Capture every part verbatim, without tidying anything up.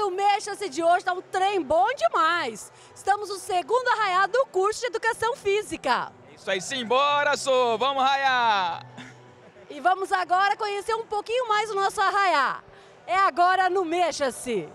o Mexa-se de hoje tá um trem bom demais. Estamos no segundo arraiá do curso de Educação Física. Isso aí, simbora, Sô! Vamos arraiar! E vamos agora conhecer um pouquinho mais o nosso arraiá. É agora no Mexa-se.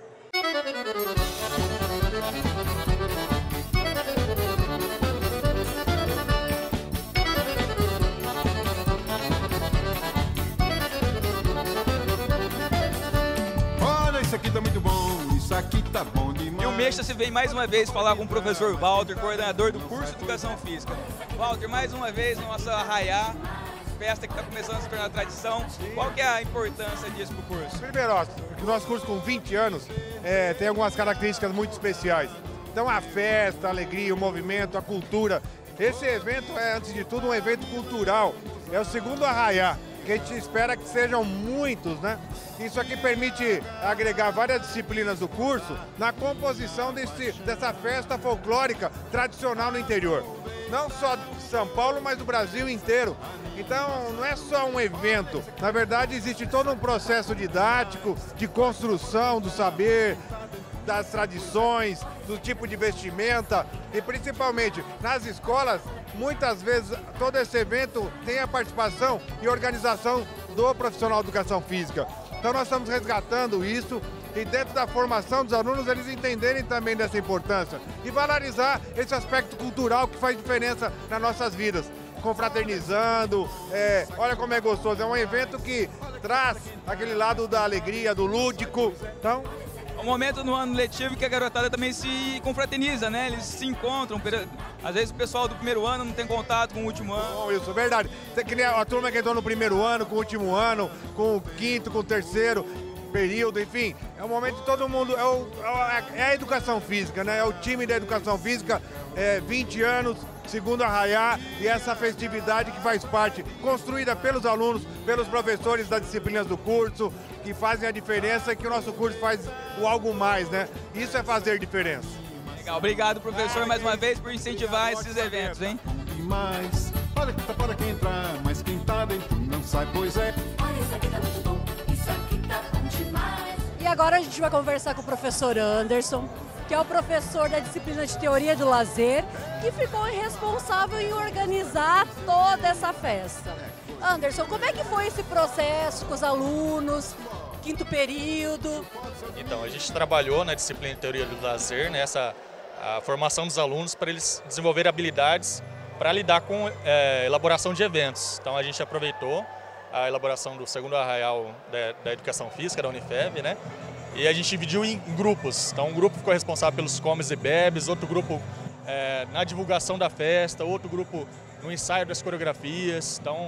Olha, isso aqui tá muito bom, isso aqui tá bom demais. E o Mexa-se vem mais uma vez falar com o professor Walter, coordenador do curso de Educação Física. Walter, mais uma vez no nosso arraiá, festa que está começando a se tornar tradição. Qual que é a importância disso para o curso? Primeiro, ó, o nosso curso com vinte anos é, tem algumas características muito especiais. Então a festa, a alegria, o movimento, a cultura. Esse evento é, antes de tudo, um evento cultural. É o segundo arraiá, que a gente espera que sejam muitos, né? Isso aqui permite agregar várias disciplinas do curso na composição desse, dessa festa folclórica tradicional no interior. Não só de São Paulo, mas do Brasil inteiro. Então, não é só um evento. Na verdade, existe todo um processo didático, de construção do saber, das tradições, do tipo de vestimenta e, principalmente, nas escolas, muitas vezes todo esse evento tem a participação e organização do profissional de educação física. Então, nós estamos resgatando isso e dentro da formação dos alunos eles entenderem também dessa importância e valorizar esse aspecto cultural que faz diferença nas nossas vidas. Confraternizando, é, olha como é gostoso, é um evento que traz aquele lado da alegria, do lúdico. Então, É um momento no ano letivo que a garotada também se confraterniza, né? Eles se encontram. Às vezes o pessoal do primeiro ano não tem contato com o último ano. bom, isso, verdade. Você que nem a turma que entrou no primeiro ano, com o último ano, com o quinto, com o terceiro período, enfim, é o momento de todo mundo, é, o, é a educação física, né? É o time da educação física, é, vinte anos, segundo arraiá, e essa festividade que faz parte, construída pelos alunos, pelos professores das disciplinas do curso, que fazem a diferença e que o nosso curso faz o algo mais, né? Isso é fazer diferença. Legal, obrigado, professor, ah, mais uma vez por incentivar esses eventos, hein? Demais. Olha que tá para quem entrar, mas quem tá dentro não sai, pois é. Olha, isso aqui tá muito bom, isso aqui tá bom demais. E agora a gente vai conversar com o professor Anderson, que é o professor da disciplina de Teoria do Lazer, que ficou responsável em organizar toda essa festa. Anderson, como é que foi esse processo com os alunos, quinto período? Então, a gente trabalhou na disciplina de Teoria do Lazer, nessa a formação dos alunos para eles desenvolverem habilidades para lidar com é, elaboração de eventos. Então, a gente aproveitou a elaboração do segundo arraial da, da Educação Física, da Unifeb, né? E a gente dividiu em, em grupos. Então, um grupo ficou responsável pelos comes e bebes, outro grupo é, na divulgação da festa, outro grupo no ensaio das coreografias. Então,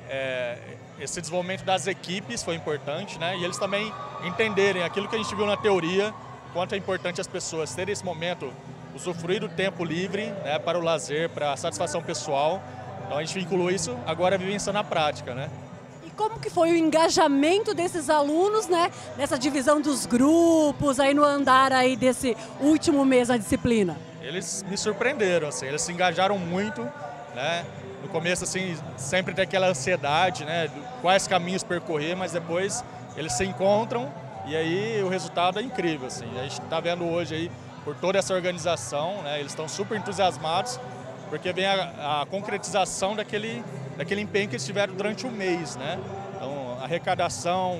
é, esse desenvolvimento das equipes foi importante, né? E eles também entenderem aquilo que a gente viu na teoria, quanto é importante as pessoas terem esse momento, usufruir do tempo livre, né, para o lazer, para a satisfação pessoal. Então, a gente vinculou isso agora vivenciando na prática, né? Como que foi o engajamento desses alunos, né, nessa divisão dos grupos, aí no andar aí desse último mês na disciplina? Eles me surpreenderam, assim, eles se engajaram muito, né? No começo, assim, sempre tem aquela ansiedade, né, de quais caminhos percorrer, mas depois eles se encontram e aí o resultado é incrível, assim. A gente está vendo hoje aí, por toda essa organização, né, eles estão super entusiasmados, porque vem a, a concretização daquele, daquele empenho que eles tiveram durante o mês, né? Então, arrecadação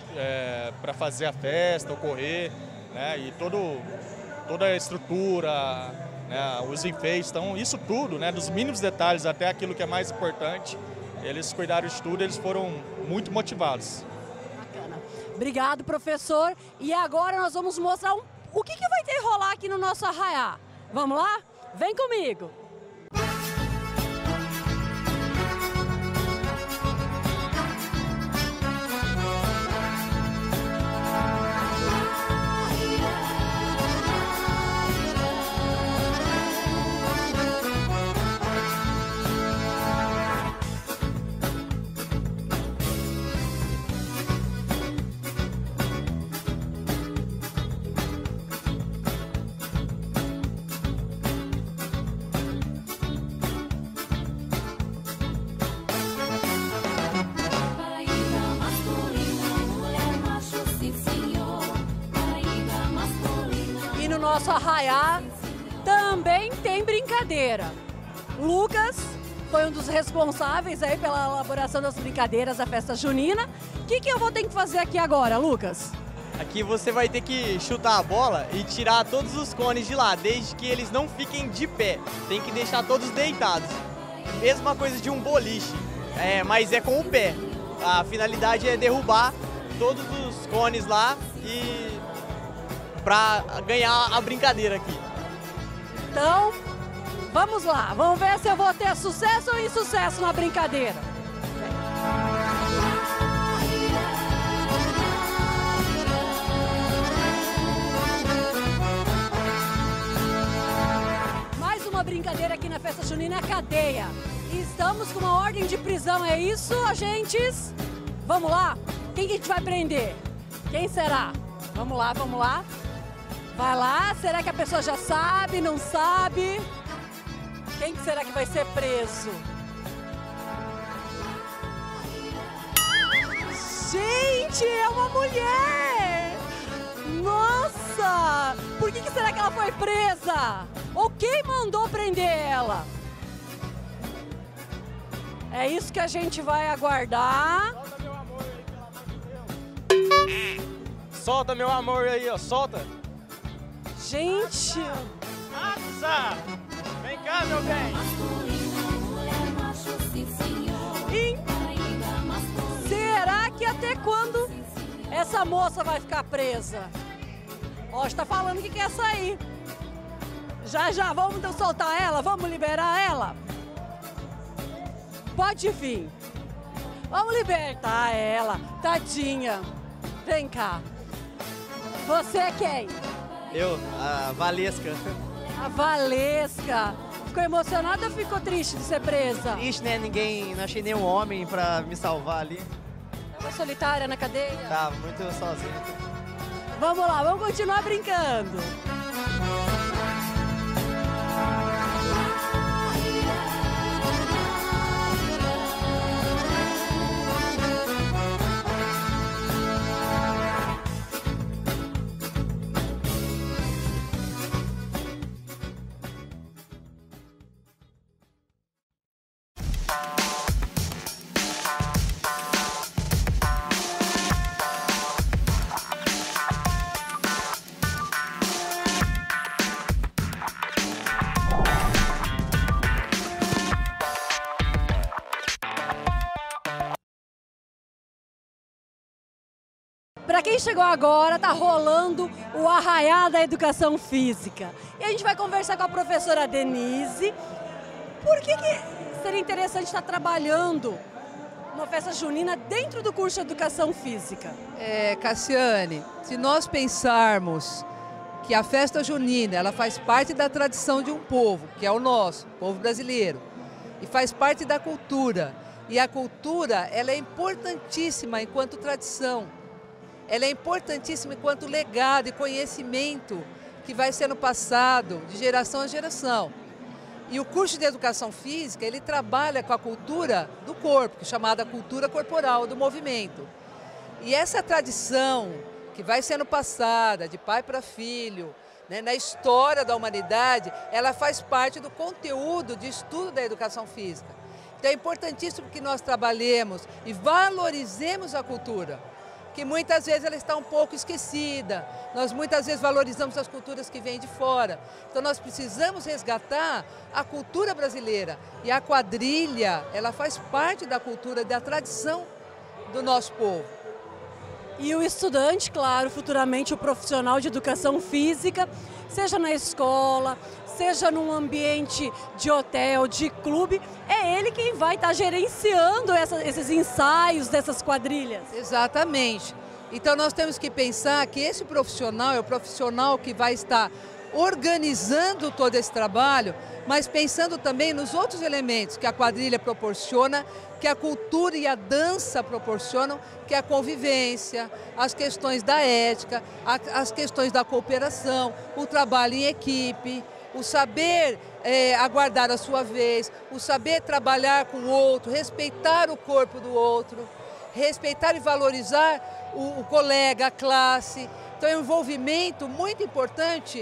é, para fazer a festa ocorrer, né? E todo, toda a estrutura, né? Os enfeites, então isso tudo, né? Dos mínimos detalhes até aquilo que é mais importante, eles cuidaram de tudo, eles foram muito motivados. Bacana. Obrigado, professor. E agora nós vamos mostrar um, o que, que vai ter rolar aqui no nosso arraiá. Vamos lá? Vem comigo! nosso arraiá também tem brincadeira. Lucas foi um dos responsáveis aí pela elaboração das brincadeiras da festa junina. O que, que eu vou ter que fazer aqui agora, Lucas? Aqui você vai ter que chutar a bola e tirar todos os cones de lá, desde que eles não fiquem de pé. Tem que deixar todos deitados. Mesma coisa de um boliche, é, mas é com o pé. A finalidade é derrubar todos os cones lá e para ganhar a brincadeira aqui. Então, vamos lá. Vamos ver se eu vou ter sucesso ou insucesso na brincadeira. Mais uma brincadeira aqui na festa junina é a cadeia. E estamos com uma ordem de prisão, é isso, agentes? Vamos lá? Quem que a gente vai prender? Quem será? Vamos lá, vamos lá. Vai lá, será que a pessoa já sabe, não sabe? Quem que será que vai ser preso? Gente, é uma mulher! Nossa! Por que que será que ela foi presa? Ou quem mandou prender ela? É isso que a gente vai aguardar. Solta, meu amor, aí, ó, solta. Gente! Nossa! Vem cá, meu bem! E será que até quando essa moça vai ficar presa? Ó, está falando que quer sair. Já, já, vamos então soltar ela? Vamos liberar ela? Pode vir. Vamos libertar ela. Tadinha. Vem cá. Você é quem? Eu, a Valesca. A Valesca. Ficou emocionada ou ficou triste de ser presa? Triste, né? Ninguém, não achei nenhum homem pra me salvar ali. Tava solitária na cadeia? Tava muito sozinho. Vamos lá, vamos continuar brincando. Para quem chegou agora, tá rolando o Arraiá da Educação Física. E a gente vai conversar com a professora Denise. Por que que seria interessante estar trabalhando uma festa junina dentro do curso de Educação Física? É, Cassiane, se nós pensarmos que a festa junina ela faz parte da tradição de um povo, que é o nosso, o povo brasileiro, e faz parte da cultura. E a cultura ela é importantíssima enquanto tradição. Ela é importantíssima enquanto legado e conhecimento que vai sendo passado de geração a geração. E o curso de Educação Física, ele trabalha com a cultura do corpo, que é chamada cultura corporal, do movimento. E essa tradição que vai sendo passada de pai para filho, né, na história da humanidade, ela faz parte do conteúdo de estudo da Educação Física. Então é importantíssimo que nós trabalhemos e valorizemos a cultura, que muitas vezes ela está um pouco esquecida. Nós muitas vezes valorizamos as culturas que vêm de fora. Então nós precisamos resgatar a cultura brasileira. E a quadrilha, ela faz parte da cultura, da tradição do nosso povo. E o estudante, claro, futuramente o profissional de educação física, seja na escola, seja num ambiente de hotel, de clube, é ele quem vai estar gerenciando essa, esses ensaios dessas quadrilhas. Exatamente. Então nós temos que pensar que esse profissional é o profissional que vai estar organizando todo esse trabalho, mas pensando também nos outros elementos que a quadrilha proporciona, que a cultura e a dança proporcionam, que é a convivência, as questões da ética, as questões da cooperação, o trabalho em equipe, o saber é, aguardar a sua vez, o saber trabalhar com o outro, respeitar o corpo do outro, respeitar e valorizar o, o colega, a classe. Então é um envolvimento muito importante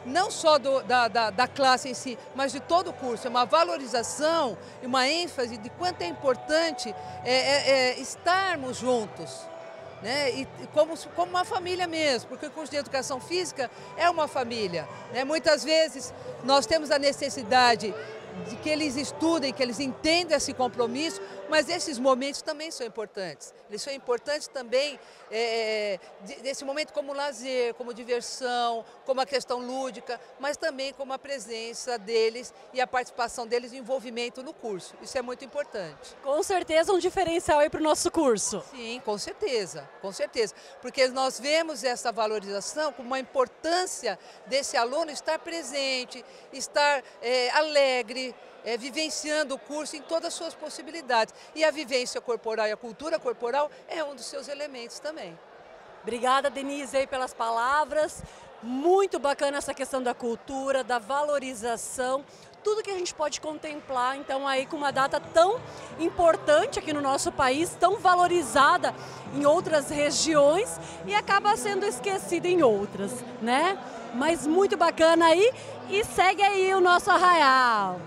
não só do, da, da, da classe em si, mas de todo o curso. É uma valorização e uma ênfase de quanto é importante é, é, é, estarmos juntos. Né? E como, como uma família mesmo, porque o curso de Educação Física é uma família. Né? Muitas vezes nós temos a necessidade de que eles estudem, que eles entendam esse compromisso, mas esses momentos também são importantes. Eles são importantes também é, desse momento como lazer, como diversão, como a questão lúdica, mas também como a presença deles e a participação deles e envolvimento no curso. Isso é muito importante. Com certeza um diferencial aí para o nosso curso. Sim, com certeza, com certeza. Porque nós vemos essa valorização como uma importância desse aluno estar presente, estar é, alegre, É, vivenciando o curso em todas as suas possibilidades. E a vivência corporal e a cultura corporal é um dos seus elementos também. Obrigada, Denise, aí pelas palavras. Muito bacana essa questão da cultura, da valorização, tudo que a gente pode contemplar, então, aí com uma data tão importante aqui no nosso país, tão valorizada em outras regiões e acaba sendo esquecida em outras, né? Mas muito bacana aí, e segue aí o nosso arraial.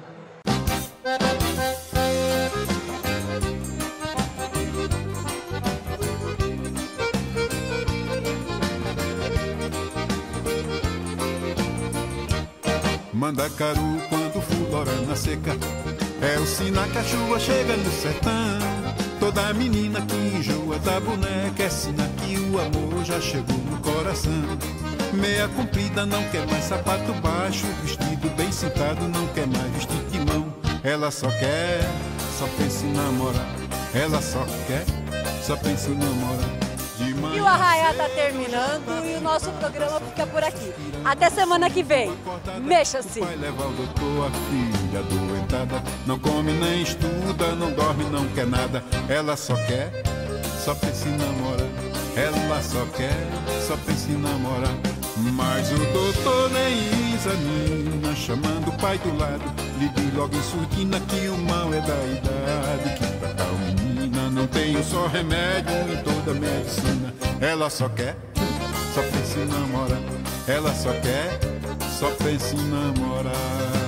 Mandacaru quando fulora na seca, é o sinal que a chuva chega no sertão. Toda menina que enjoa da boneca, é sinal que o amor já chegou no coração. Meia comprida não quer mais sapato baixo, vestido bem cintado não quer mais vestir de mão. Ela só quer, só pensa em namorar. Ela só quer, só pensa em namorar. De manhã e o Arraiá tá terminando e o nosso programa fica por aqui. Até semana que vem. Mexa-se. Vai levar o doutor, a filha adoentada. Não come nem estuda, não dorme, não quer nada. Ela só quer, só pensa em namorar. Ela só quer, só pensa em namorar. Mas o doutor nem examina, chamando o pai do lado, lhe diz logo em surdina que o mal é da idade, que pra tal menina não tem um só remédio em toda a medicina. Ela só quer, só pensa em namorar. Ela só quer, só pensa em namorar.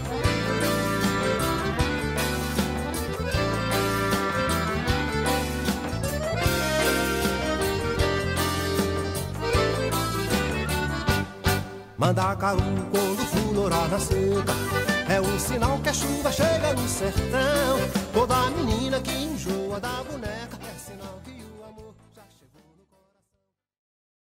Mandacaru quando florar na seca, é um sinal que a chuva chega no sertão. Toda menina que